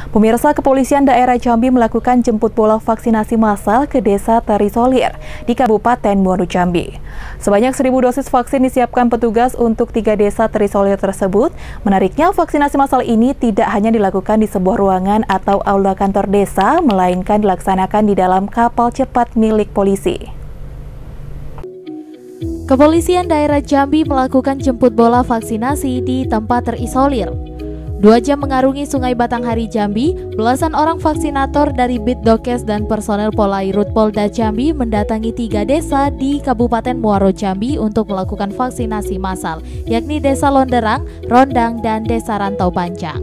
Pemirsa, Kepolisian Daerah Jambi melakukan jemput bola vaksinasi massal ke desa terisolir di Kabupaten Muaro Jambi. Sebanyak 1.000 dosis vaksin disiapkan petugas untuk 3 desa terisolir tersebut. Menariknya, vaksinasi massal ini tidak hanya dilakukan di sebuah ruangan atau aula kantor desa, melainkan dilaksanakan di dalam kapal cepat milik polisi. Kepolisian Daerah Jambi melakukan jemput bola vaksinasi di tempat terisolir. 2 jam mengarungi Sungai Batanghari Jambi, belasan orang vaksinator dari Bitdokes dan personel Polairut Polda Jambi mendatangi 3 desa di Kabupaten Muaro Jambi untuk melakukan vaksinasi massal, yakni Desa Londerang, Rondang, dan Desa Rantau Panjang.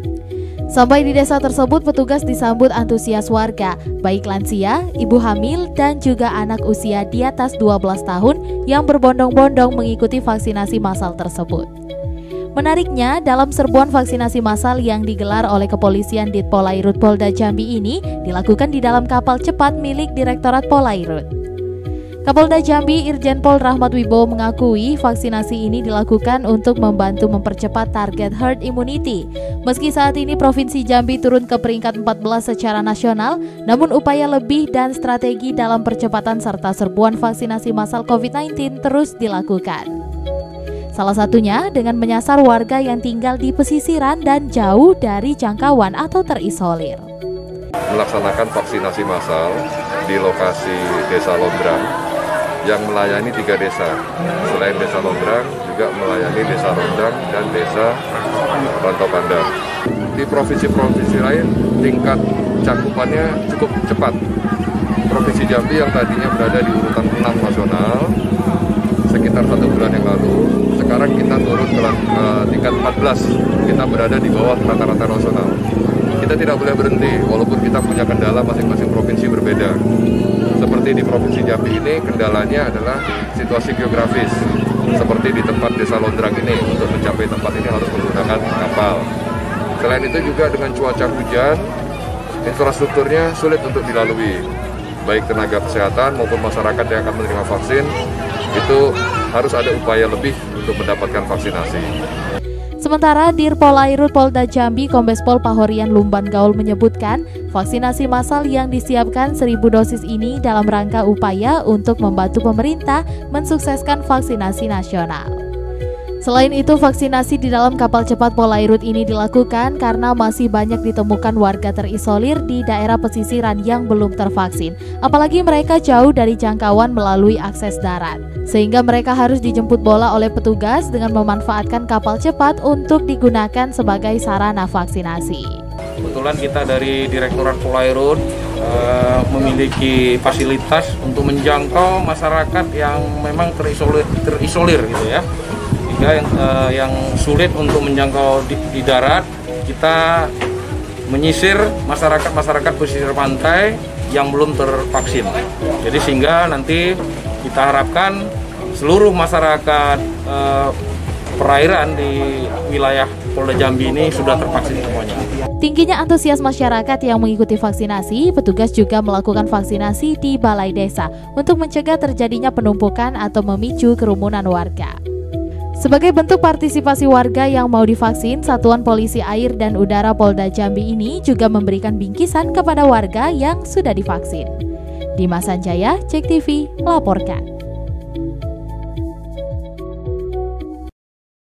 Sampai di desa tersebut, petugas disambut antusias warga, baik lansia, ibu hamil, dan juga anak usia di atas 12 tahun yang berbondong-bondong mengikuti vaksinasi massal tersebut. Menariknya, dalam serbuan vaksinasi massal yang digelar oleh Kepolisian di Polairut Polda Jambi ini dilakukan di dalam kapal cepat milik Direktorat Polairut. Kapolda Jambi Irjen Pol Rahmat Wibowo mengakui vaksinasi ini dilakukan untuk membantu mempercepat target herd immunity. Meski saat ini Provinsi Jambi turun ke peringkat 14 secara nasional, namun upaya lebih dan strategi dalam percepatan serta serbuan vaksinasi massal COVID-19 terus dilakukan. Salah satunya dengan menyasar warga yang tinggal di pesisiran dan jauh dari jangkauan atau terisolir. Melaksanakan vaksinasi massal di lokasi Desa Londerang yang melayani 3 desa. Selain Desa Londerang juga melayani Desa Rondang dan Desa Rantau Panjang. Di provinsi-provinsi lain tingkat cakupannya cukup cepat. Provinsi Jambi yang tadinya berada di urutan 6 nasional sekitar 1 bulan yang lalu, sekarang kita turun ke tingkat 14. Kita berada di bawah rata-rata nasional. Kita tidak boleh berhenti, walaupun kita punya kendala masing-masing provinsi berbeda. Seperti di Provinsi Jambi ini, kendalanya adalah situasi geografis. Seperti di tempat Desa Londerang ini, untuk mencapai tempat ini harus menggunakan kapal. Selain itu juga dengan cuaca hujan, infrastrukturnya sulit untuk dilalui. Baik tenaga kesehatan maupun masyarakat yang akan menerima vaksin, itu harus ada upaya lebih untuk mendapatkan vaksinasi. Sementara Dir Polairut Polda Jambi Kombes Pol Pahorian Lumban Gaul menyebutkan vaksinasi massal yang disiapkan 1.000 dosis ini dalam rangka upaya untuk membantu pemerintah mensukseskan vaksinasi nasional. Selain itu, vaksinasi di dalam kapal cepat Polairut ini dilakukan karena masih banyak ditemukan warga terisolir di daerah pesisiran yang belum tervaksin, apalagi mereka jauh dari jangkauan melalui akses darat. Sehingga mereka harus dijemput bola oleh petugas dengan memanfaatkan kapal cepat untuk digunakan sebagai sarana vaksinasi. Kebetulan kita dari Direktorat Polairut memiliki fasilitas untuk menjangkau masyarakat yang memang terisolir gitu ya. Yang sulit untuk menjangkau di darat, kita menyisir masyarakat pesisir pantai yang belum tervaksin. Jadi sehingga nanti kita harapkan seluruh masyarakat perairan di wilayah Polda Jambi ini sudah tervaksin semuanya. Tingginya antusias masyarakat yang mengikuti vaksinasi, petugas juga melakukan vaksinasi di balai desa untuk mencegah terjadinya penumpukan atau memicu kerumunan warga. Sebagai bentuk partisipasi warga yang mau divaksin, Satuan Polisi Air dan Udara Polda Jambi ini juga memberikan bingkisan kepada warga yang sudah divaksin. Dimas Sanjaya, Cek TV, melaporkan.